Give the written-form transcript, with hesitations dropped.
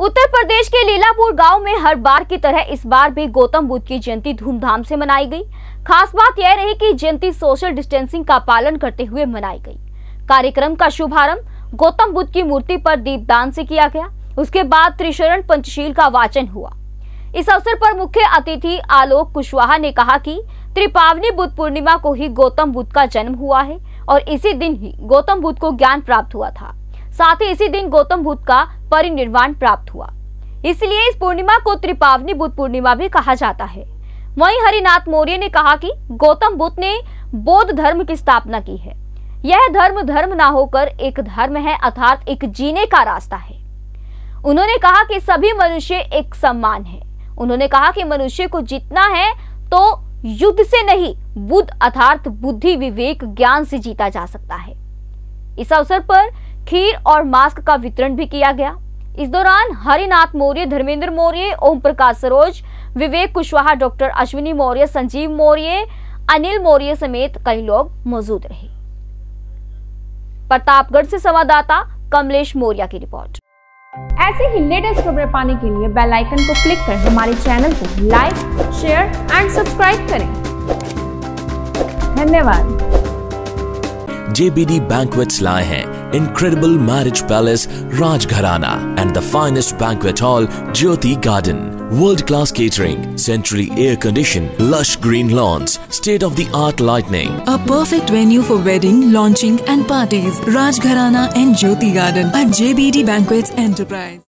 उत्तर प्रदेश के लीलापुर गांव में हर बार की तरह इस बार भी गौतम बुद्ध की जयंती धूमधाम से मनाई गई। खास बात यह रही कि जयंती सोशल डिस्टेंसिंग का पालन करते हुए मनाई गई। कार्यक्रम का शुभारंभ गौतम बुद्ध की मूर्ति पर दीपदान से किया गया। उसके बाद त्रिशरण पंचशील का वाचन हुआ। इस अवसर पर मुख्य अतिथि आलोक कुशवाहा ने कहा कि त्रिपावनी बुद्ध पूर्णिमा को ही गौतम बुद्ध का जन्म हुआ है और इसी दिन ही गौतम बुद्ध को ज्ञान प्राप्त हुआ था। साथ ही इसी दिन गौतम बुद्ध का परिनिर्वाण प्राप्त हुआ, इसलिए इस पूर्णिमा को त्रिपावनी बुद्ध पूर्णिमा भी कहा जाता है। वहीं हरिनाथ मौर्य ने कहा कि गौतम बुद्ध ने बौद्ध धर्म की स्थापना की है। यह धर्म ना होकर एक धर्म है, अर्थात एक जीने का रास्ता है। उन्होंने कहा कि सभी मनुष्य एक समान है। उन्होंने कहा कि मनुष्य को जीतना है तो युद्ध से नहीं, बुद्ध अर्थात बुद्धि, विवेक, ज्ञान से जीता जा सकता है। इस अवसर पर खीर और मास्क का वितरण भी किया गया। इस दौरान हरिनाथ मौर्य, धर्मेंद्र मौर्य, ओम प्रकाश सरोज, विवेक कुशवाहा, डॉक्टर अश्विनी मौर्य, संजीव मौर्य, अनिल मौर्य समेत कई लोग मौजूद रहे। प्रतापगढ़ से संवाददाता कमलेश मौर्य की रिपोर्ट। ऐसे ही लेटेस्ट खबरें पाने के लिए बेल आइकन को क्लिक कर हमारे चैनल को लाइक, शेयर एंड सब्सक्राइब करें। धन्यवाद। JBD Banquets लाए हैं Incredible Marriage Palace Rajgharana and the finest banquet hall Jyoti Garden. World-class catering, centrally air-conditioned, lush green lawns, state-of-the-art lighting. A perfect venue for wedding, launching and parties. Rajgharana and Jyoti Garden at JBD Banquets Enterprise.